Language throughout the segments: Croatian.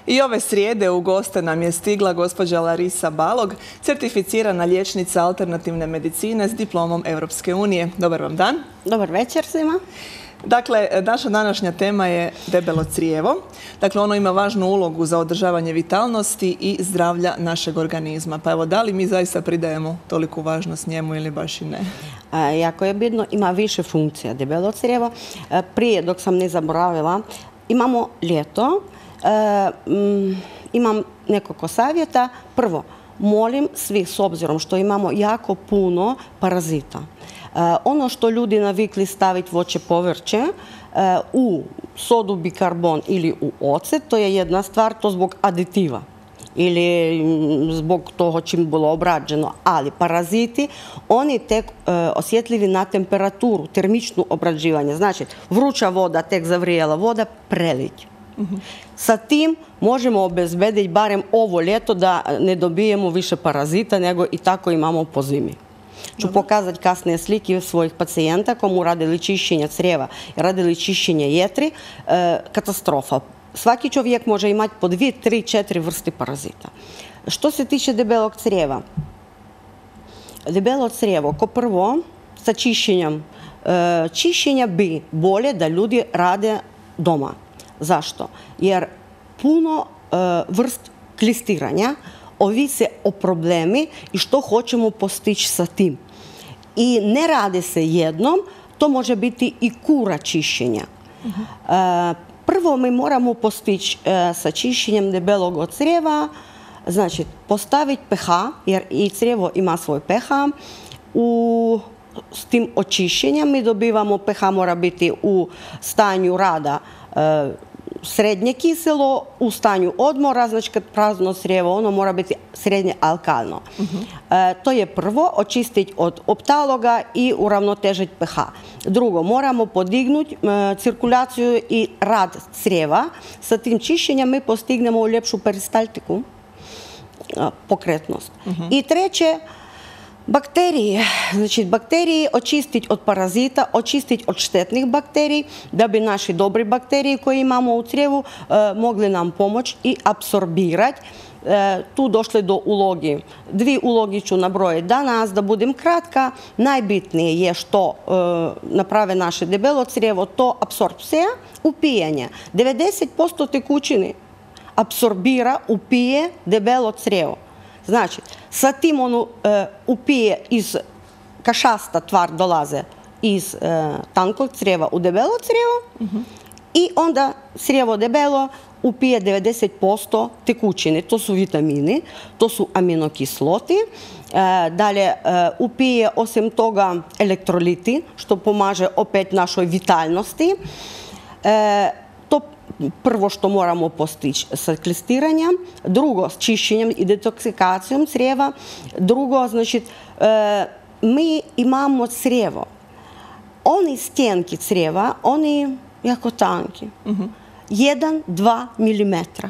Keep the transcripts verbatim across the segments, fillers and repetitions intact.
I ove srijede u goste nam je stigla gospođa Larisa Balog, certificirana liječnica alternativne medicine s diplomom Europske unije. Dobar vam dan. Dobar večer svima. Dakle, naša današnja tema je debelo crijevo. Dakle, ono ima važnu ulogu za održavanje vitalnosti i zdravlja našeg organizma. Pa evo, da li mi zaista pridajemo toliku važnost njemu ili baš i ne? E, jako je bitno, ima više funkcija debelo crijevo. E, prije, dok sam ne zaboravila, imamo ljeto. E, m, imam nekoliko savjeta. Prvo, molim svih, s obzirom što imamo jako puno parazita. Uh, ono što ljudi navikli staviti voće povrće uh, u sodu, bikarbon ili u ocet, to je jedna stvar, to zbog aditiva ili zbog toho čim bilo obrađeno. Ali paraziti, oni tek uh, osjetljivi na temperaturu, termičnu obrađivanje. Znači, vruća voda, tek zavrijela voda, prelić. Uh-huh. Sa tim možemo obezbediti barem ovo ljeto da ne dobijemo više parazita, nego i tako imamo po zimi. Ću pokazati kasnije slike svojih pacijenta komu radili čišćenje crijeva i radili čišćenje jetri. E, katastrofa. Svaki čovjek može imati po dvije, tri, četiri vrste parazita. Što se tiče debelog crijeva? Debelo crijevo, ko prvo, sa čišćenjem. E, čišćenja bi bolje da ljudi rade doma. Zašto? Jer puno e, vrst klistiranja ovise o problemi i što hoćemo postići sa tim. I ne radi se jednom, to može biti i kura čišćenja. Uh-huh. e, prvo mi moramo postići e, sa čišćenjem debelog crijeva, znači postaviti pH, jer i crijevo ima svoj pH. U, s tim očišćenjem mi dobivamo pH, mora biti u stanju rada e, srednje kiselo, u stanju odmora, znači kad prazno crijevo, ono mora biti srednje alkalno. Uh-huh. e, to je prvo, očistiti od optaloga i uravnotežiti pH. Drugo, moramo podignuti e, cirkulaciju i rad crijeva. Sa tim čišćenjem mi postignemo ljepšu peristaltiku, e, pokretnost. Uh-huh. I treće, bakterije. Znači, bakterije očistiti od parazita, očistiti od štetnih bakterij, da bi naši dobri bakteriji koje imamo u crijevu e, mogli nam pomoći i apsorbirati. E, tu došli do ulogi. Dvi ulogi ću nabrojiti danas, da budem kratka. Najbitnije je što e, naprave naše debelo crijevo, to apsorpcija, upijanje. devedeset posto tekućine apsorbira, upije debelo crijevo. Znači, sa tim ono e, upije iz kašasta, tvar dolaze iz e, tankog crijeva u debelo crijevo. Uh-huh. I onda crijevo debelo upije devedeset posto tekućine. To su vitamini, to su aminokisloti. E, dalje e, upije osim toga elektroliti, što pomaže opet našoj vitalnosti. E, to prvo što moramo postići sa klistiranjem, drugo s čišćenjem i detoksikacijom crijeva, drugo, znači, e, mi imamo crijevo. Oni stjenki crijeva, oni jako tanki. Uh-huh. jedan do dva milimetra.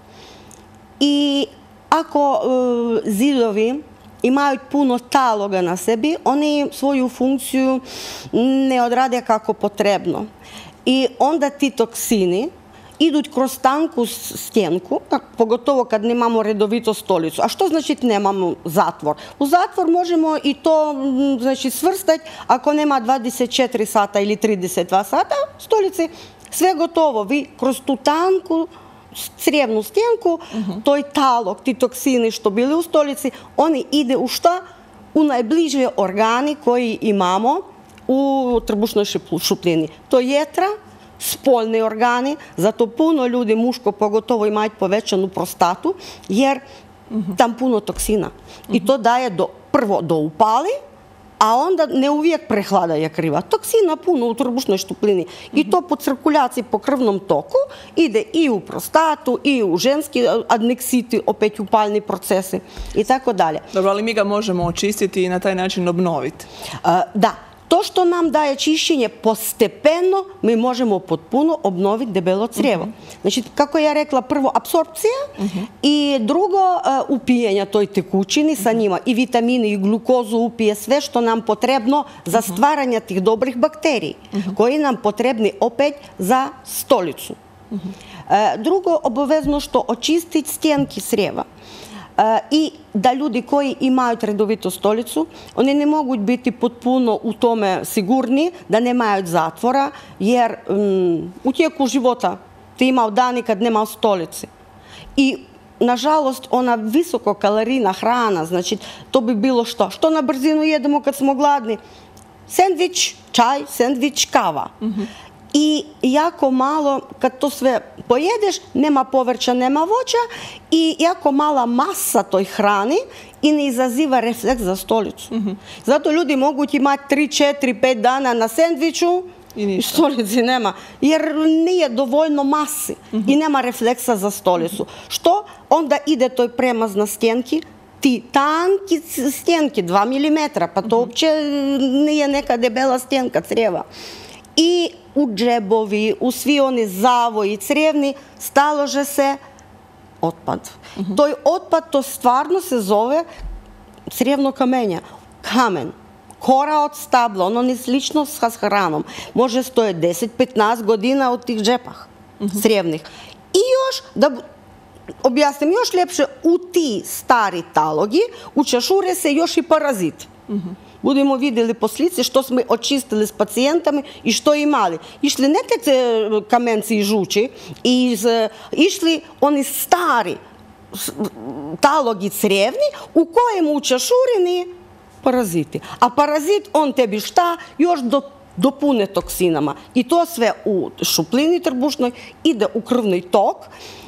I ako e, zidovi imaju puno taloga na sebi, oni svoju funkciju ne odrade kako potrebno. I onda ti toksini idu kroz tanku stjenku, pogotovo kad nemamo redovito stolicu. A što znači nemamo zatvor? U zatvor možemo i to, znači, svrstati ako nema dvadeset četiri sata ili trideset dva sata stolici, sve gotovo. Vi kroz tu tanku crijevnu stjenku, uh-huh. to je talog, ti toksini što bili u stolici, oni ide u šta? U najbliže organi koji imamo u trbušnoj šupljini. To je jetra, spolni organi, zato puno ljudi, muško pogotovo, imaju povećanu prostatu, jer uh-huh. tam puno toksina. Uh-huh. I to daje do, prvo do upali, a onda ne uvijek prehlada je kriva. Toksina puno u trbušnoj šupljini. Uh-huh. I to po cirkulaciji, po krvnom toku ide i u prostatu, i u ženski adneksiti, opet upalni procesi i tako dalje. Dobro, ali mi ga možemo očistiti i na taj način obnoviti. Uh, da. To što nam daje čišćenje postepeno, mi možemo potpuno obnoviti debelo crijevo. Uh-huh. Znači, kako ja rekla, prvo apsorpcija uh-huh. i drugo uh, upijanje toj tekućini sa njima. I vitamini i glukozu upije sve što nam potrebno za stvaranje tih dobrih bakterij, uh-huh. koji nam potrebni opet za stolicu. Drugo, obavezno što očistiti stjenki crijeva. I da ljudi koji imaju redovito stolicu, oni ne mogu biti potpuno u tome sigurni da nemaju zatvora, jer um, u tijeku života ti imao dani kad nemao stolici. I nažalost, ona visokokalorina hrana, znači to bi bilo što? Što na brzinu jedemo kad smo gladni? Sendvič, čaj, sendvič, kava. Uh-huh. I jako malo, kad to sve pojedeš, nema povrća, nema voća i jako mala masa toj hrani i ne izaziva refleks za stolicu. Uh-huh. Zato ljudi mogu imati tri, četiri, pet dana na sendviču i stolici nema, jer nije dovoljno masi uh-huh. i nema refleksa za stolicu. Uh-huh. Što? Onda ide toj premaz na stjenki, ti tanki stjenki, dva milimetra, pa to uh-huh. uopće nije neka debela stjenka crijeva. I u džebovi, u svi oni zavoji crijevni stalože se otpad. Uh-huh. Toj otpad, to stvarno se zove crijevno kamenje. Kamen. Kora od stabla, ono ni slično s hranom. Može stoje deset do petnaest godina u tih džepah uh-huh. crijevnih. I još, da objasnim još ljepše, u ti stari talogi učešure se još i parazit. Uh-huh. Budemo vidjeli po slici što smo očistili s pacijentami i što imali. Išli ne tek kamenci i žuči, iz, išli oni stari talogi crijevni u kojem u češurini paraziti. A parazit, on tebi šta? Još do, dopune toksinama. I to sve u šuplini trbušnoj ide u krvni tok.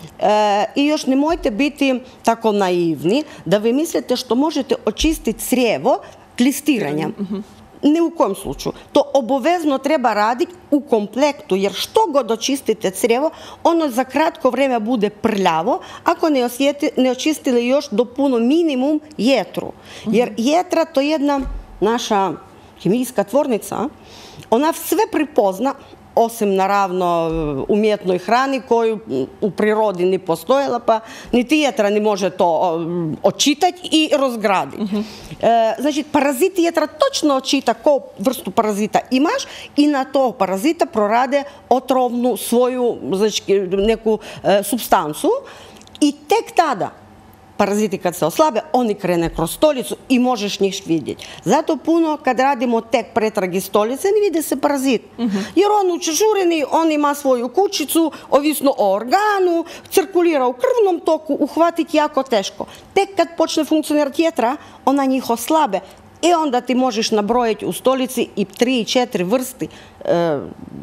E, I još nemojte biti tako naivni da vi mislite što možete očistiti crijevo klistiranjem. Uh-huh. Ni u kojem slučaju. To obavezno treba raditi u komplektu, jer što god očistite crijevo, ono za kratko vrijeme bude prljavo, ako ne, osjeti, ne očistili još do puno minimum jetru. Uh-huh. Jer jetra to je jedna naša hemijska tvornica, ona sve pripozna, osim naravno umjetnoj hrani koju u prirodi ni postojala, pa niti jetra ne može to očitati i razgraditi. Uh-huh. e, znači, paraziti jetra točno očita koju vrstu parazita imaš i na to parazita prorade otrovnu svoju znači, neku e, supstancu i tek tada paraziti kad se oslabe, oni krene kroz stolicu i možeš njih vidjeti. Zato puno kad radimo tek pretragi stolice, ne vide se parazit. Uh-huh. Jer on u češurini, on ima svoju kućicu, ovisno o organu, cirkulira u krvnom toku, uhvatiti jako teško. Tek kad počne funkcionirati jetra, ona njih oslabe. I onda ti možeš nabrojiti u stolici i tri, četiri vrsti e,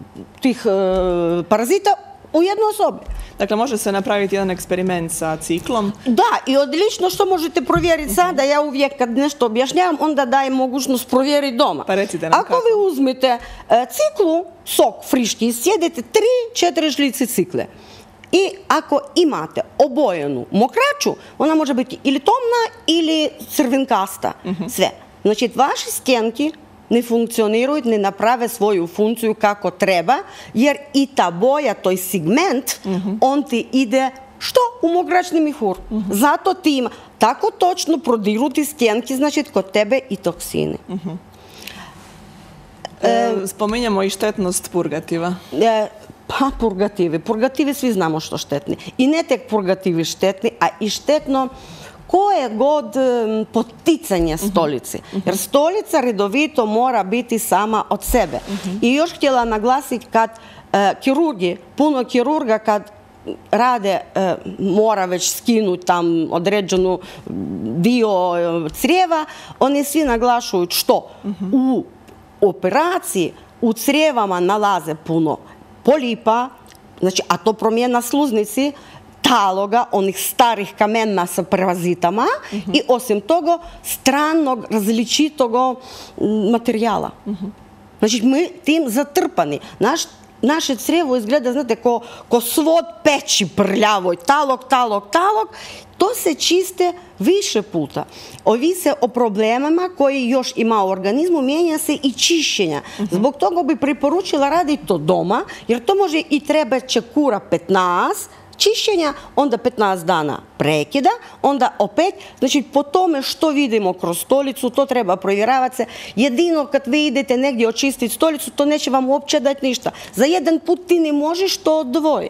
tih e, parazita u jednoj osobi. Dakle, može se napraviti jedan eksperiment sa ciklom. Da, i odlično što možete provjeriti uh-huh. sada. Ja uvijek kad nešto objašnjavam, onda dajem mogućnost provjeriti doma. Pa recite nam Ako kako. vi uzmete e, ciklu, sok friški, sjedete tri, četiri žlice cikle. I ako imate obojenu mokraću, ona može biti ili tomna ili crvenkasta. Uh-huh. Sve. Znači, vaši stjenki ne funkcioniraju, ne naprave svoju funkciju kako treba, jer i ta boja, toj segment, uh-huh. on ti ide što? U mokraćni mihur. Uh-huh. Zato ti ima tako točno prodiruti stjenki, znači kod tebe i toksini. Uh-huh. e, e, spominjamo i štetnost purgativa. E, pa purgativi. Purgativi svi znamo što štetni. I ne tek purgativi štetni, a i štetno koje god poticanje stolici. Uh-huh. Jer stolica redovito mora biti sama od sebe. Uh-huh. I još htjela naglasiti kad e, kirurgi, puno kirurga kad rade, e, mora već skinuti tam određenu dio crijeva, oni svi naglašuju što uh-huh. u operaciji u crijevama nalaze puno polipa, znači, a to promjena sluznici, taloga, onih starih kamena sa parazitama uh-huh. i osim toga stranog, različitog materijala. Uh-huh. Znači, mi tim zatrpani. Naš, naše crijevo izgleda, znate, ko, ko svod peći prljavoj, talog, talog, talog. To se čiste više puta. Ovise o problemama koji još ima u organizmu, mijenja se i čišćenja. Uh-huh. Zbog toga bi preporučila raditi to doma, jer to može i treba čekura petnaest čišćenja, onda petnaest dana prekida, onda opet, znači po tome što vidimo kroz stolicu, to treba provjeravati se. Jedino kad vi idete negdje očistiti stolicu, to neće vam uopće dati ništa. Za jedan put ti ne možeš to odvojiti.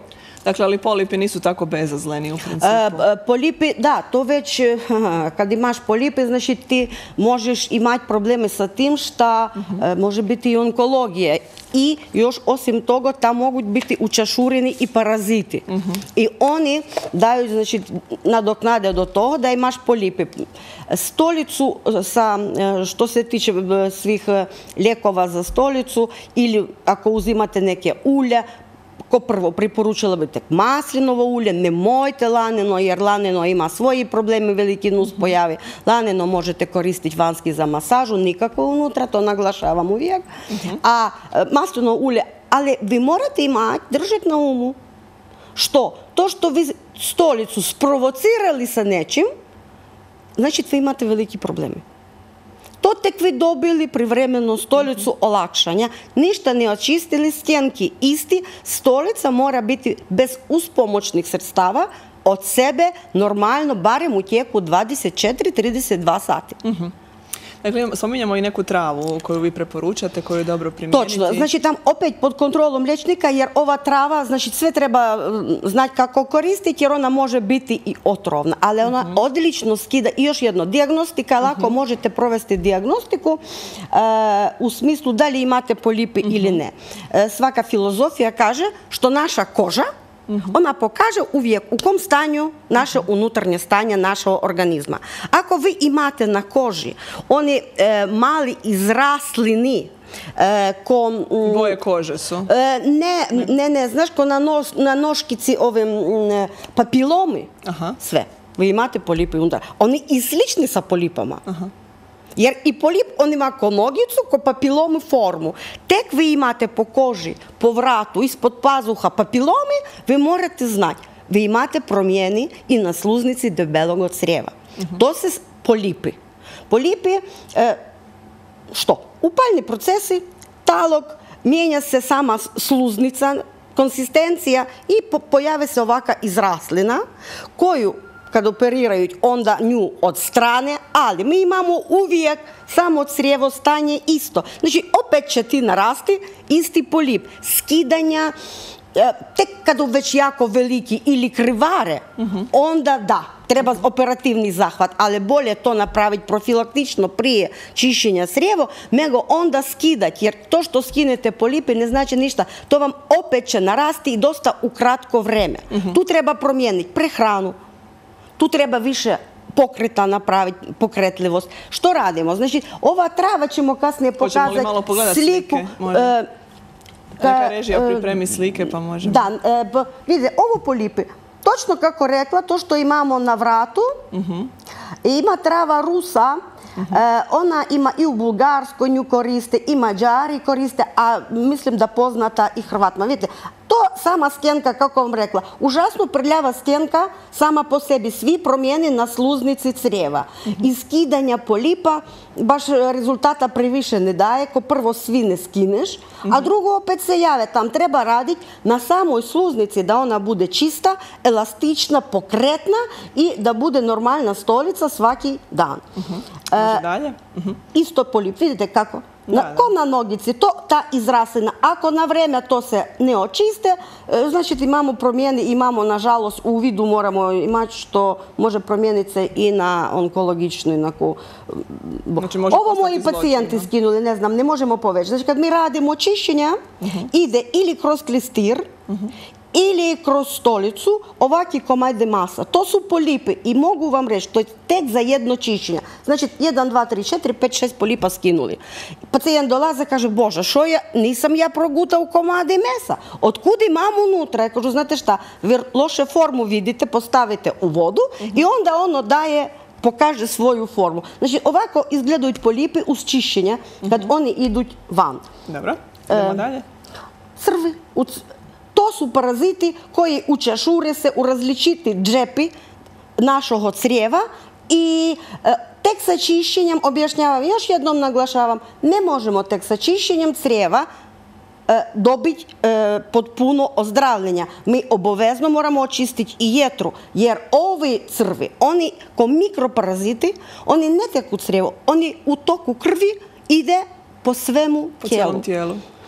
Dakle, ali polipi nisu tako bezazleni u principu. Polipi, da, to već, kad imaš polipi, znači ti možeš imati probleme sa tim što može biti i onkologija. I još osim toga, tam mogu biti učašureni i paraziti. I oni daju, znači, nadoknade do toga da imaš polipi. Stolicu, sa, što se tiče svih lijekova za stolicu, ili ako uzimate neke ulje, ko prvo preporučila bi tek maslinovo ulje, nemojte laneno, jer laneno ima svoji problemi, veliki nuspojavi. Laneno možete koristiti vanjski za masažu, nikako unutra, to naglašavam uvijek. A maslinovo ulje, ali vi morate imati, držati na umu, što? To što vi stolicu sprovocirali sa nečim, znači vi imate veliki problemi. To tek vi dobili privremenu stolicu olakšanja, ništa ne očistili, stjenki isti, stolica mora biti bez uspomoćnih sredstava od sebe normalno, barem u tijeku dvadeset četiri do trideset dva sati. Dakle, spominjamo i neku travu koju vi preporučate, koju je dobro primijeniti. Točno, znači tam opet pod kontrolom liječnika, jer ova trava, znači sve treba znati kako koristiti, jer ona može biti i otrovna, ali ona odlično skida. I još jedno, dijagnostika, lako možete provesti dijagnostiku u smislu da li imate polipi ili ne. Svaka filozofija kaže što naša koža, ona pokaže uvijek u kom stanju naše unutarnje stanje našeg organizma. Ako vi imate na koži oni mali izraslini, boje kože su? Ne, ne, ne, znaš, ko na noškici ove papilomi, sve. Vi imate polipe unutar. Oni i slični sa polipama. Jer i polip, on ima ko nogicu, ko papilomu formu. Tek vi imate po koži, po vratu, ispod pazuha papilomi, vi morate znati. Vi imate promjeni i na sluznici debelog crijeva. To se polipi. Polipi, što? Upalni procesi, talog, mijenja se sama sluznica, konsistencija i pojave se ovaka izraslina koju kad operiraju, onda nju od strane, ali mi imamo uvijek samo crijevo stanje isto. Znači, opet će ti narasti isti polip. Skidanja, tek kad u već jako veliki ili krivare, onda da, treba operativni zahvat, ali bolje to napraviti profilaktično prije čišćenja crijevo, nego onda skidati, jer to što skinete polipe ne znači ništa. To vam opet će narasti i dosta u kratko vreme. Tu treba promijeniti prehranu, tu treba više pokreta napraviti, pokretljivost. Što radimo? Znači, ova trava ćemo kasnije pokazati sliku. Hoćemo li malo pogledati slike? Neka režija pripremi slike, pa možemo. Da, vidite, ovo polipi, točno kako rekla, to što imamo na vratu, ima trava rusa, ona ima i u Bulgarskoj nju koriste, i Mađari koriste, a mislim da poznata i Hrvatima. Vidite, to sama stjenka, kako vam rekla, užasno prljava stjenka sama po sebi, svi promijeni na sluznici crijeva. I skidanja polipa baš rezultata previše ne daje, ko prvo svi ne skineš, a drugo opet se jave. Tam treba raditi na samoj sluznici da ona bude čista, elastična, pokretna i da bude normalna stolica svaki dan. Može dalje? Isto polip, vidite kako? Ko na nogici, to ta izraslina. Ako na vreme to se ne očiste, znači imamo promijeni, imamo nažalost u vidu moramo imati što može promijeniti se i na onkologičnu. Ovo moji pacijenti skinuli, ne znam, ne možemo poveći. Znači kad mi radimo čišćenja, ide ili kroz klistir, ili kroz stolicu, ovaki komajde masa. To su polipi i mogu vam reći, to je tek za jedno čišćenje. Znači, jedan, dva, tri, četiri, pet, šest polipa skinuli. Pacijent dolaze, kaže, Bože, što je, nisam ja progutao komade mesa. Otkud imam unutra? Ja kažu, znate šta, vi loše formu vidite, postavite u vodu i onda ono daje, pokaže svoju formu. Znači, ovako izgledaju polipi uz čišćenje kad oni idu van. Dobro, idemo dalje. Crvi, to su paraziti koji učašure se u različiti džepi našeg crijeva i tek sa čišćenjem, objašnjavam, još jednom naglašavam, ne možemo tek sa čišćenjem crijeva dobiti potpuno ozdravljenja. Mi obavezno moramo očistiti i jetru, jer ovi crvi, oni ko mikroparaziti, oni ne tek u crijevu, oni u toku krvi ide po svemu tijelu. Po cijelom tijelu.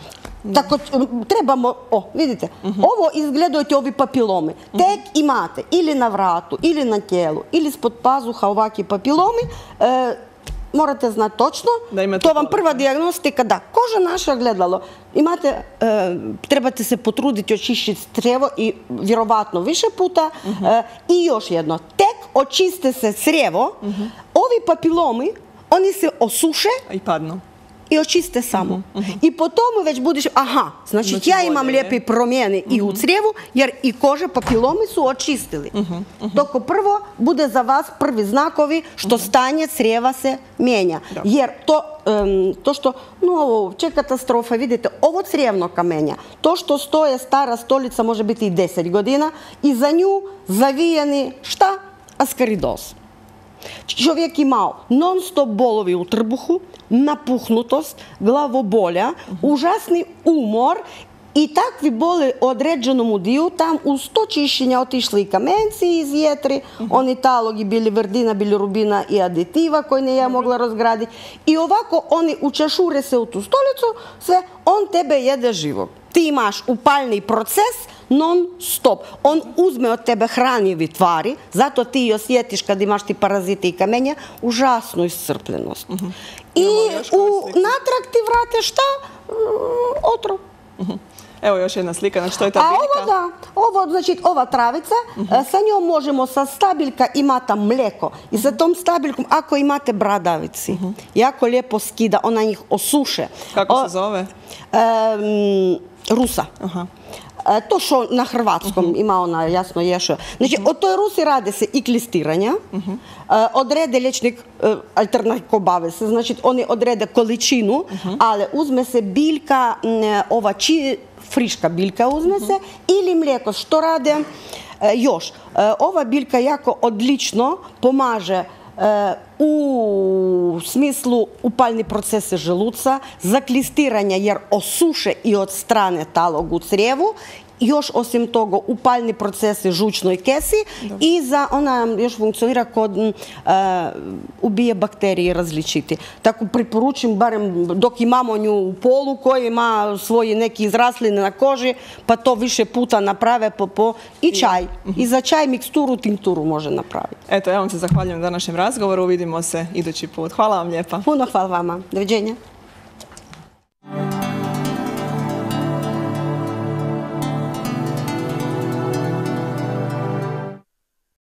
Tako trebamo, o, vidite, ovo izgledajte ovi papilomi. Tek imate ili na vratu, ili na tijelu, ili spod pazuha ovakvi papilomi, morate znati točno, to vam prva dijagnostika, da, koža naša gledalo, imate, trebate se potruditi očišćiti crijevo i vjerovatno više puta i još jedno, tek očiste se crijevo, ovi papilomi, oni se osuše i padnu. I očiste samo. I po tomu već budiš, aha, znači ja imam lijepi promjeni i u crijevu, jer i kože papilomi su očistili. Dok prvo bude za vas prvi znakovi što stanje crijeva se mijenja. Jer to što, no ovo, če katastrofa, vidite, ovo crijevno kamenja, to što stoje stara stolica može biti i deset godina i za nju zavijeni šta? Askaridoz. Čovjek imao non stop bolovi u trbuhu, napuhnutost, glavobolja, užasni umor i takvi boli određenom udiju, tam uz to čišćenja otišli i kamenci iz jetri, oni talogi bili vrdina, bili rubina i aditiva koji ne je mogla razgraditi. I ovako oni učešure se u tu stolicu, sve, on tebe jede živog. Ti imaš upalni proces non stop. On uzme od tebe hranjivi tvari, zato ti osjetiš kad imaš ti parazite i kamenja, užasnu iscrpljenost. I natrag ti vrate šta? Otrov. Evo još jedna slika, znači to je ta biljka. A ovo da, ovo, znači ova travica, sa njom možemo, sa stabiljka imate mlijeko i sa tom stabiljkom, ako imate bradavici, jako lijepo skida, ona njih osuše. Kako se zove? Rusa. To što na hrvatskom ima ona jasno ješo. Znači, od toj Rusi rade se i klistiranja, odrede liječnik, alternatiko bave se, znači oni odrede količinu, ali uzme se biljka, ova friška biljka uzme se, ili mlijeko. Što rade još? Ova biljka jako odlično pomaže u smislu upalni procese želuca, za klistiranje jer osuše i od strane talog u crijevu, još osim toga upalni procesi žučnoj kesi i za ona još funkcionira kod ubije bakterije različiti. Tako preporučim, barem dok imamo nju u polu koji ima svoji neki izrasline na koži, pa to više puta naprave po i čaj. I za čaj miksturu, tinkturu može napraviti. Eto, ja vam se zahvaljujem na današnjem razgovoru, vidimo se idući put. Hvala vam lijepa. Puno hvala vama. Doviđenja.